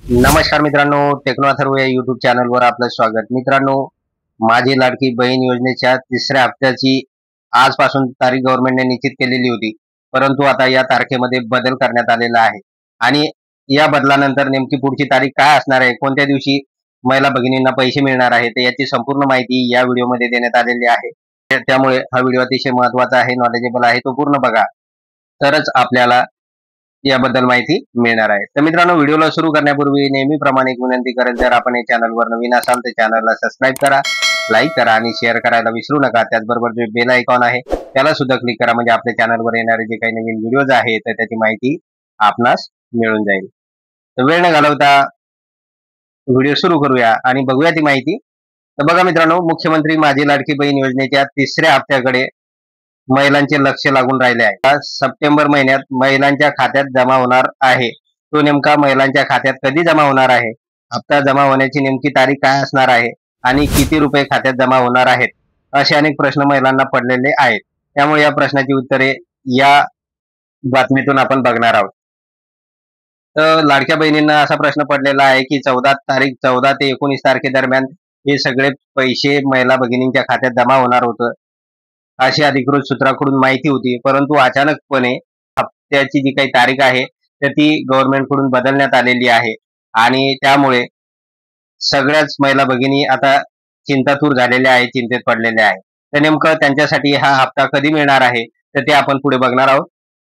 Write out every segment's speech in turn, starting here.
नमस्कार मित्रांनो, टेक्नो अथर्व या युट्यूब चॅनलवर आपलं स्वागत. मित्रांनो, माझी लाडकी बहीण योजनेच्या तिसऱ्या हप्त्याची आजपासून तारीख गव्हर्नमेंटने निश्चित केलेली होती, परंतु आता या तारखेमध्ये बदल करण्यात आलेला आहे. आणि या बदलानंतर नेमकी पुढची तारीख काय असणार आहे, कोणत्या दिवशी महिला भगिनींना पैसे मिळणार आहेत, तर याची संपूर्ण माहिती या व्हिडिओमध्ये देण्यात आलेली आहे. त्यामुळे हा व्हिडिओ अतिशय महत्त्वाचा आहे, नॉलेजेबल आहे, तो पूर्ण बघा, तरच आपल्याला याबद्दल माहिती मिळणार आहे. तर मित्रांनो, व्हिडिओला सुरू करण्यापूर्वी नेहमीप्रमाणे एक विनंती करेल, जर आपण या चॅनलवर नवीन असाल तर चॅनलला सबस्क्राईब करा, लाईक करा आणि शेअर करायला विसरू नका. त्याचबरोबर जो बेल आयकॉन आहे त्याला सुद्धा क्लिक करा, म्हणजे आपल्या चॅनलवर येणारे जे काही नवीन व्हिडिओज आहेत तर त्याची माहिती आपणास मिळून जाईल. तर वेळ न घालवता व्हिडिओ सुरू करूया आणि बघूया ती माहिती. तर बघा मित्रांनो, मुख्यमंत्री माझी लाडकी बहीण योजनेच्या तिसऱ्या हप्त्याकडे महिलांचे लक्ष लागून राहिले आहे. सप्टेंबर महिन्यात महिलांच्या खात्यात जमा होणार आहे. तो नेमका महिलांच्या खात्यात कधी जमा होणार आहे, हप्ता जमा होण्याची नेमकी तारीख काय असणार आहे आणि किती रुपये खात्यात जमा होणार आहेत, असे अनेक प्रश्न महिलांना पडलेले आहेत. त्यामुळे या प्रश्नाची उत्तरे या बातमीतून आपण बघणार आहोत. तर लाडक्या बहिणींना असा प्रश्न पडलेला आहे की 14 ते 19 तारखेदरम्यान हे सगळे पैसे महिला भगिनींच्या खात्यात जमा होणार होतं, अशी अधिकृत सूत्राकडून माहिती होती. परंतु अचानकपणे हप्त्याची जी काही तारीख आहे तर ती गव्हर्नमेंटकडून बदलण्यात आलेली आहे आणि त्यामुळे सगळ्याच महिला भगिनी आता चिंतातूर झालेल्या आहेत, चिंतेत पडलेल्या आहेत. तर नेमकं त्यांच्यासाठी हा हप्ता कधी मिळणार आहे तर ते आपण पुढे बघणार आहोत.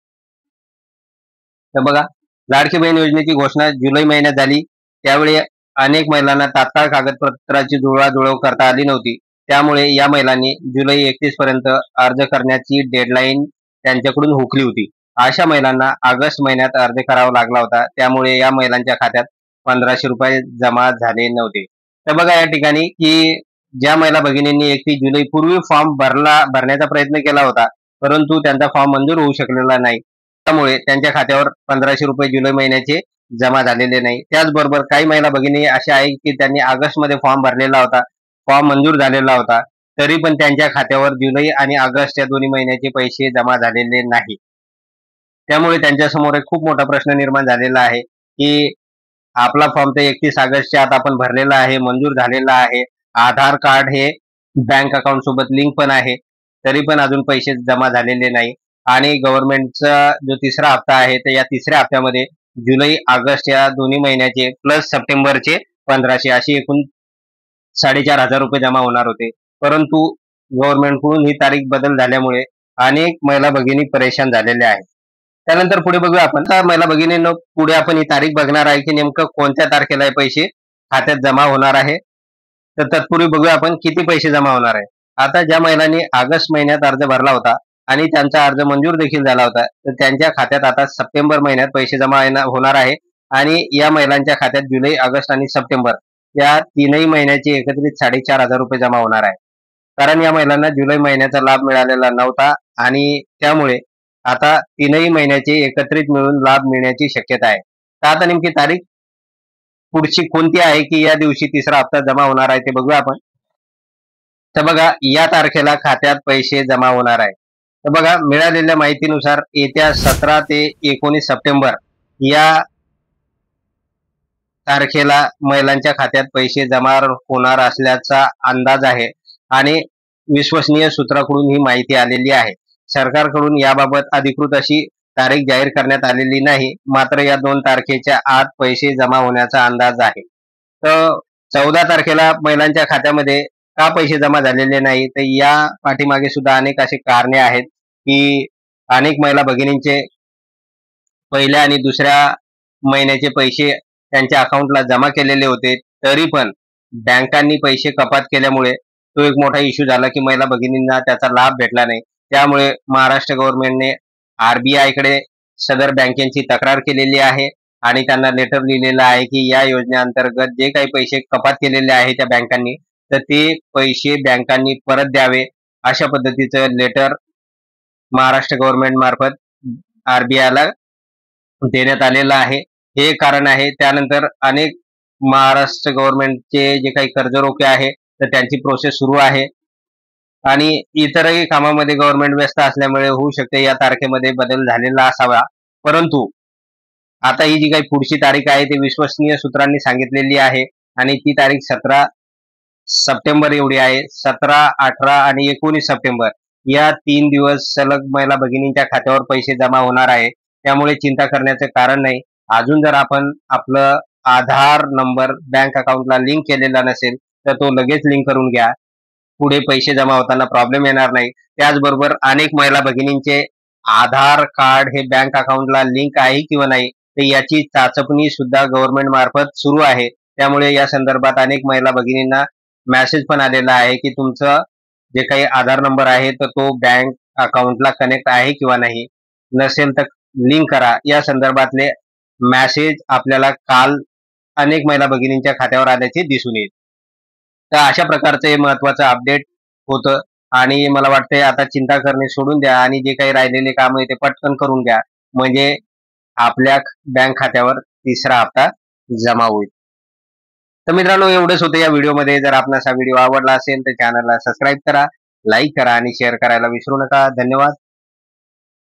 तर बघा, लाडकी बहीण योजनेची घोषणा जुलै महिन्यात झाली. त्यावेळी अनेक महिलांना तात्काळ कागदपत्राची जुळवाजुळव करता आली नव्हती. त्यामुळे या महिलांनी जुलै 31 पर्यंत अर्ज करण्याची डेडलाईन त्यांच्याकडून हुकली होती. अशा महिलांना ऑगस्ट महिन्यात अर्ज करावा लागला होता. त्यामुळे या महिलांच्या खात्यात 1500 रुपये जमा झाले नव्हते. तर बघा या ठिकाणी की ज्या महिला भगिनींनी 31 जुलै पूर्वी फॉर्म भरण्याचा प्रयत्न केला होता, परंतु त्यांचा फॉर्म मंजूर होऊ शकलेला नाही. त्यामुळे त्यांच्या खात्यावर 1500 रुपये जुलै महिन्याचे जमा झालेले नाही. त्याचबरोबर काही महिला भगिनी अशा आहेत की त्यांनी ऑगस्ट मध्ये फॉर्म भरलेला होता, फॉर्म मंजूर झालेला होता, तरी पण त्यांच्या खात्यावर जुलै आणि ऑगस्ट या दोन्ही महिन्याचे पैसे जमा झालेले नाही. त्यामुळे त्यांच्यासमोर एक खूप मोठा प्रश्न निर्माण झालेला आहे की आपला फॉर्म तर 31 ऑगस्टच्या आत आपण भरलेला आहे, मंजूर झालेला आहे, आधार कार्ड हे बँक अकाउंट सोबत लिंक पण आहे, तरी पण अजून पैसे जमा झालेले नाही. आणि गव्हर्नमेंटचा जो तिसरा हप्ता आहे तर या तिसऱ्या हप्त्यामध्ये जुलै ऑगस्ट या दोन्ही महिन्याचे प्लस सप्टेंबरचे 1500 अशी एकूण 4500 रुपये जमा होणार होते. परंतु गव्हर्नमेंटकडून ही तारीख बदल झाल्यामुळे अनेक महिला भगिनी परेशान झालेल्या आहेत. त्यानंतर पुढे बघूया आपण. तर महिला भगिनींनो, पुढे आपण ही तारीख बघणार आहे की नेमकं कोणत्या तारखेला हे पैसे खात्यात जमा होणार आहे. तर तत्पूर्वी बघूया आपण किती पैसे जमा होणार आहे. आता ज्या महिलांनी ऑगस्ट महिन्यात अर्ज भरला होता आणि त्यांचा अर्ज मंजूर देखील झाला होता, तर त्यांच्या खात्यात आता सप्टेंबर महिन्यात पैसे जमा होणार आहे आणि या महिलांच्या खात्यात जुलै, ऑगस्ट आणि सप्टेंबर या तीनही महिन्याचे एकत्रित 4500 रुपये जमा होणार आहे. कारण या महिलांना जुलै महिन्याचा लाभ मिळालेला नव्हता आणि त्यामुळे आता तीनही महिन्याचे एकत्रित मिळून लाभ मिळण्याची शक्यता आहे. तर आता नेमकी तारीख पुढची कोणती आहे की या दिवशी तिसरा हप्ता जमा होणार आहे ते बघूया आपण. तर बघा, या तारखेला खात्यात पैसे जमा होणार आहे. तर बघा, मिळालेल्या माहितीनुसार येत्या 17 ते 19 सप्टेंबर या तारखेला महिलांच्या खात्यात पैसे जमा होणार असल्याचा अंदाज आहे आणि विश्वसनीय सूत्राकडून ही माहिती आलेली आहे. सरकारकडून याबाबत अधिकृत अशी तारीख जाहीर करण्यात आलेली नाही, मात्र या 2 तारखेच्या आत पैसे जमा होण्याचा अंदाज आहे. तर 14 तारखेला महिलांच्या खात्यामध्ये का पैसे जमा झालेले नाही, तर या पाठीमागे सुद्धा अनेक असे कारणे आहेत की अनेक महिला भगिनींचे पहिल्या आणि दुसऱ्या महिन्याचे पैसे त्यांच्या अकाउंटला जमा केलेले होते, तरी पण बँकांनी पैसे कपात केल्यामुळे तो एक मोठा इश्यू झाला की महिला भगिनींना त्याचा लाभ भेटला नाही. त्यामुळे महाराष्ट्र गव्हर्नमेंटने RBI कडे सदर बँकेची तक्रार केलेली आहे आणि त्यांना लेटर लिहिलेलं आहे की या योजनेअंतर्गत जे काही पैसे कपात केलेले आहे त्या बँकांनी, तर ते पैसे बँकांनी परत द्यावे, अशा पद्धतीचं लेटर महाराष्ट्र गव्हर्नमेंट मार्फत RBI ला देण्यात आलेलं आहे. हे कारण आहे. त्यानंतर अनेक महाराष्ट्र गव्हर्नमेंटचे जे काही कर्जरोखे आहे तर त्यांची प्रोसेस सुरू आहे आणि इतरही कामामध्ये गव्हर्नमेंट व्यस्त असल्यामुळे होऊ शकते या तारखेमध्ये बदल झालेला असावा. परंतु आता ही जी काही पुढची तारीख आहे ती विश्वसनीय सूत्रांनी सांगितलेली आहे आणि ती तारीख 17 सप्टेंबर एवढी आहे. 17, 18 आणि 19 सप्टेंबर या 3 दिवस सलग महिला भगिनींच्या खात्यावर पैसे जमा होणार आहे. त्यामुळे चिंता करण्याचे कारण नाही. अजून जर आपण आपलं आधार नंबर बँक अकाउंटला लिंक केलेला नसेल तर तो लगेच लिंक करून घ्या. पुढे पैसे जमा होताना प्रॉब्लेम येणार नाही. त्याचबरोबर अनेक महिला भगिनींचे आधार कार्ड हे बँक अकाउंटला लिंक आहे किंवा नाही तर याची चाचपणी सुद्धा गव्हर्नमेंट मार्फत सुरू आहे. त्यामुळे या संदर्भात अनेक महिला भगिनींना मेसेज पण आलेला आहे की तुमचं जे काही आधार नंबर आहे तर तो बँक अकाउंटला कनेक्ट आहे किंवा नाही, नसेल तर लिंक करा. या संदर्भातले मेसेज आपल्याला काल अनेक महिला भगिनींच्या खात्यावर आल्याचे दिसून येईल. तर अशा प्रकारचं हे महत्वाचं अपडेट होतं आणि मला वाटतंय आता चिंता करणे सोडून द्या आणि जे काही राहिलेले काम आहे ते पटकन करून घ्या, म्हणजे आपल्या बँक खात्यावर तिसरा हप्ता जमा होईल. तर मित्रांनो, एवढंच होतं या व्हिडिओमध्ये. जर आपणास हा व्हिडिओ आवडला असेल तर चॅनलला सबस्क्राईब करा, लाईक करा आणि शेअर करायला विसरू नका. धन्यवाद.